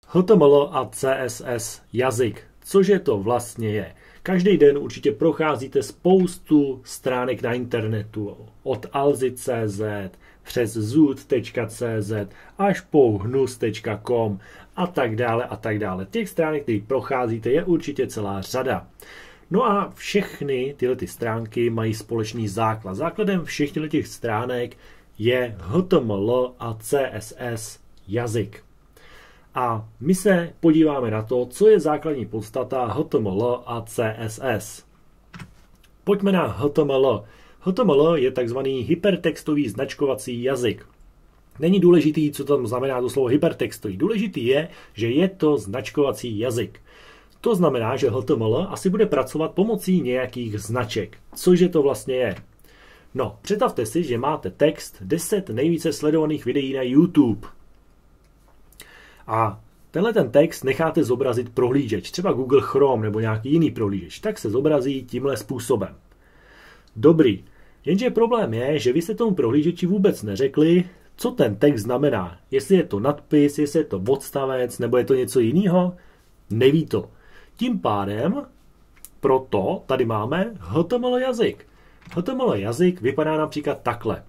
HTML a CSS jazyk. Cože to vlastně je? Každý den určitě procházíte spoustu stránek na internetu. Od alzy.cz přes zoot.cz až po hnus.com a tak dále a tak dále. Těch stránek, které procházíte, je určitě celá řada. No a všechny tyhle stránky mají společný základ. Základem všech těch stránek je HTML a CSS jazyk. A my se podíváme na to, co je základní podstata HTML a CSS. Pojďme na HTML. HTML je takzvaný hypertextový značkovací jazyk. Není důležitý, co tam znamená to slovo hypertextový. Důležitý je, že je to značkovací jazyk. To znamená, že HTML asi bude pracovat pomocí nějakých značek. Cože to vlastně je? No, představte si, že máte text 10 nejvíce sledovaných videí na YouTube. A tenhle ten text necháte zobrazit prohlížeč, třeba Google Chrome nebo nějaký jiný prohlížeč, tak se zobrazí tímhle způsobem. Dobrý, jenže problém je, že vy jste tomu prohlížeči vůbec neřekli, co ten text znamená. Jestli je to nadpis, jestli je to odstavec, nebo je to něco jiného, neví to. Tím pádem, proto tady máme HTML jazyk. HTML jazyk vypadá například takhle.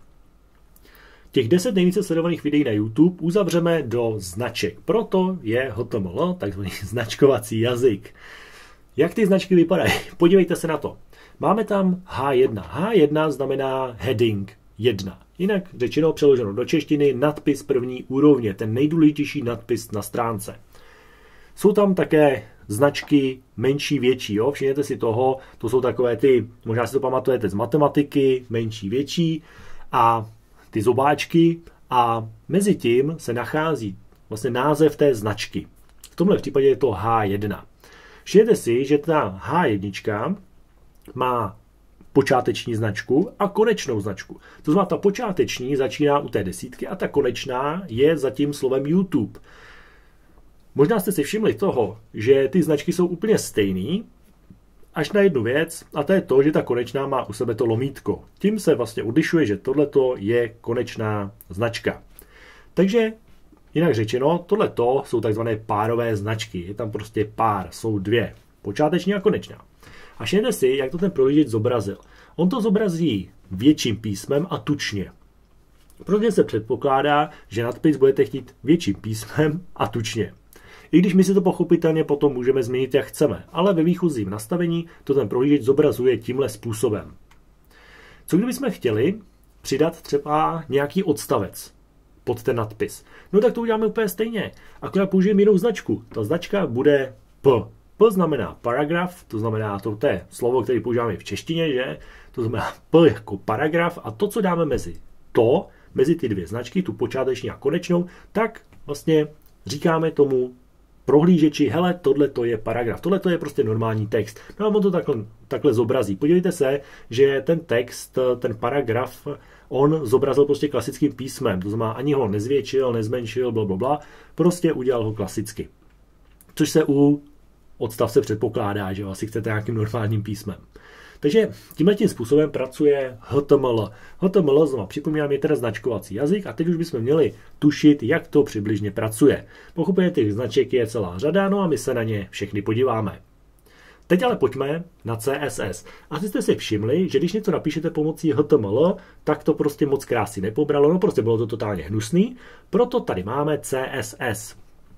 Těch 10 nejvíce sledovaných videí na YouTube uzavřeme do značek. Proto je HTML takzvaný značkovací jazyk. Jak ty značky vypadají? Podívejte se na to. Máme tam H1. H1 znamená heading 1. Jinak řečeno přeloženo do češtiny nadpis první úrovně, ten nejdůležitější nadpis na stránce. Jsou tam také značky menší, větší. Jo? Všimněte si toho, to jsou takové ty, možná si to pamatujete z matematiky, menší, větší a ty zobáčky a mezi tím se nachází vlastně název té značky. V tomhle případě je to H1. Všimněte si, že ta H1 má počáteční značku a konečnou značku. To znamená, ta počáteční začíná u té desítky a ta konečná je za tím slovem YouTube. Možná jste si všimli toho, že ty značky jsou úplně stejný, až na jednu věc, a to je to, že ta konečná má u sebe to lomítko. Tím se vlastně odlišuje, že tohleto je konečná značka. Takže, jinak řečeno, tohleto jsou takzvané párové značky. Je tam prostě pár, jsou dvě, počáteční a konečná. A všimněte si, jak to ten prohlížeč zobrazil. On to zobrazí větším písmem a tučně. Protože se předpokládá, že nadpis budete chtít větším písmem a tučně. I když my si to pochopitelně potom můžeme změnit, jak chceme, ale ve výchozím nastavení to ten prohlížeč zobrazuje tímhle způsobem. Co kdybychom chtěli přidat třeba nějaký odstavec pod ten nadpis? No tak to uděláme úplně stejně, akorát použijeme jinou značku. Ta značka bude P. P znamená paragraf, to znamená, to je slovo, které používáme v češtině, že? To znamená P jako paragraf a to, co dáme mezi ty dvě značky, tu počáteční a konečnou, tak vlastně říkáme tomu prohlížeči, hele, tohle to je paragraf, tohle to je prostě normální text. No a on to takhle zobrazí. Podívejte se, že ten text, ten paragraf, on zobrazil prostě klasickým písmem. To znamená, ani ho nezvětšil, nezmenšil, blablabla, prostě udělal ho klasicky. Což se u odstavce předpokládá, že asi chcete nějakým normálním písmem. Takže tímhletím způsobem pracuje HTML. HTML, znovu připomínám, je teda značkovací jazyk a teď už bychom měli tušit, jak to přibližně pracuje. Pochopitelně těch značek je celá řada, no a my se na ně všechny podíváme. Teď ale pojďme na CSS. Asi jste si všimli, že když něco napíšete pomocí HTML, tak to prostě moc krásy nepobralo, no prostě bylo to totálně hnusný, proto tady máme CSS.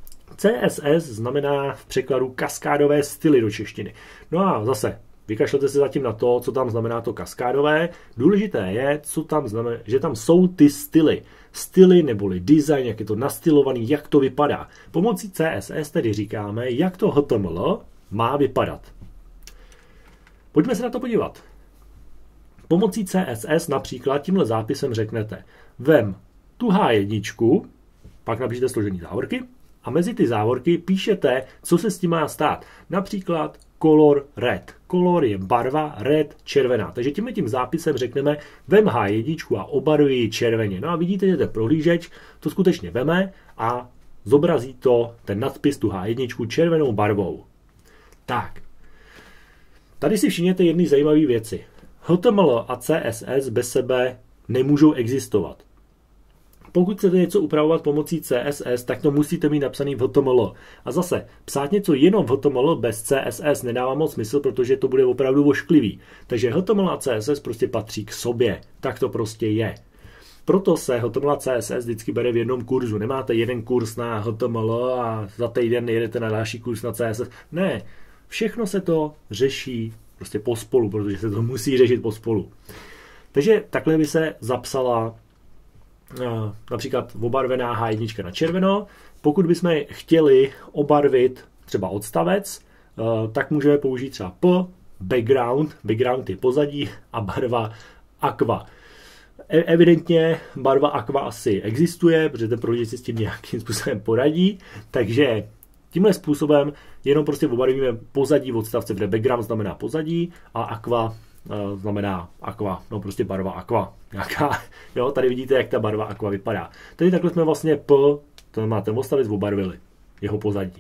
CSS znamená v překladu kaskádové styly do češtiny. No a zase, vykašlete se zatím na to, co tam znamená to kaskádové. Důležité je, co tam znamená, že tam jsou ty styly. Styly neboli design, jak je to nastylovaný, jak to vypadá. Pomocí CSS tedy říkáme, jak to HTML má vypadat. Pojďme se na to podívat. Pomocí CSS například tímhle zápisem řeknete, vem tu H1, pak napíšete složení závorky a mezi ty závorky píšete, co se s tím má stát. Například color red. Color je barva, red červená. Takže tím zápisem řekneme, vem H1 a obaruji ji červeně. No a vidíte, že ten prohlížeč to skutečně veme a zobrazí to ten nadpis tu H1 červenou barvou. Tak. Tady si všimněte jedny zajímavé věci. HTML a CSS bez sebe nemůžou existovat. pokud chcete něco upravovat pomocí CSS, tak to musíte mít napsaný v HTML. A zase, psát něco jenom v HTML bez CSS nedává moc smysl, protože to bude opravdu ošklivý. Takže HTML a CSS prostě patří k sobě. Tak to prostě je. Proto se HTML a CSS vždycky bere v jednom kurzu. Nemáte jeden kurz na HTML a za týden jedete na další kurz na CSS. Ne, všechno se to řeší prostě pospolu, protože se to musí řešit pospolu. Takže takhle by se zapsala například obarvená H1 na červeno. Pokud bychom chtěli obarvit třeba odstavec, tak můžeme použít třeba background. Background je pozadí a barva aqua. Evidentně barva aqua asi existuje, protože ten prohlížeč si s tím nějakým způsobem poradí, takže tímhle způsobem jenom prostě obarvíme pozadí odstavce, kde background znamená pozadí a aqua znamená aqua, no prostě barva aqua. Nějaká, jo, tady vidíte, jak ta barva aqua vypadá. Tady takhle jsme vlastně to má ten odstavec obarvili, jeho pozadí.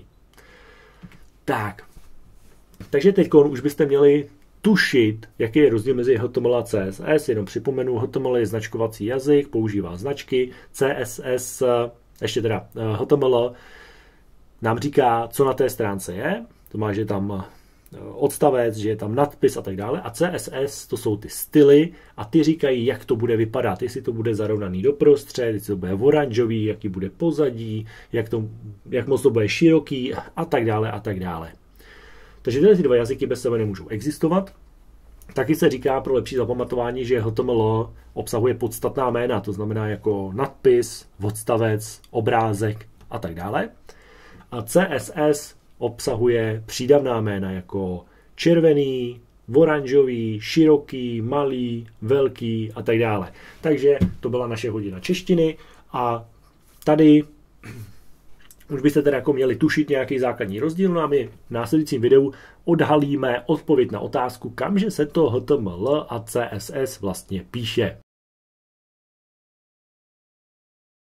Tak, takže teď už byste měli tušit, jaký je rozdíl mezi HTML a CSS. Jenom připomenu, HTML je značkovací jazyk, používá značky, CSS, ještě teda HTML, nám říká, co na té stránce je, to má, že je tam odstavec, že je tam nadpis a tak dále, a CSS to jsou ty styly a ty říkají, jak to bude vypadat, jestli to bude zarovnaný doprostřed, jestli to bude oranžový, jaký bude pozadí, jak moc to bude široký a tak dále a tak dále. Takže tyhle dva jazyky bez sebe nemůžou existovat. Taky se říká pro lepší zapamatování, že HTML obsahuje podstatná jména, to znamená jako nadpis, odstavec, obrázek a tak dále. A CSS obsahuje přídavná jména jako červený, oranžový, široký, malý, velký a tak dále. Takže to byla naše hodina češtiny a tady už byste teda jako měli tušit nějaký základní rozdíl, no a my v následujícím videu odhalíme odpověď na otázku, kamže se to HTML a CSS vlastně píše.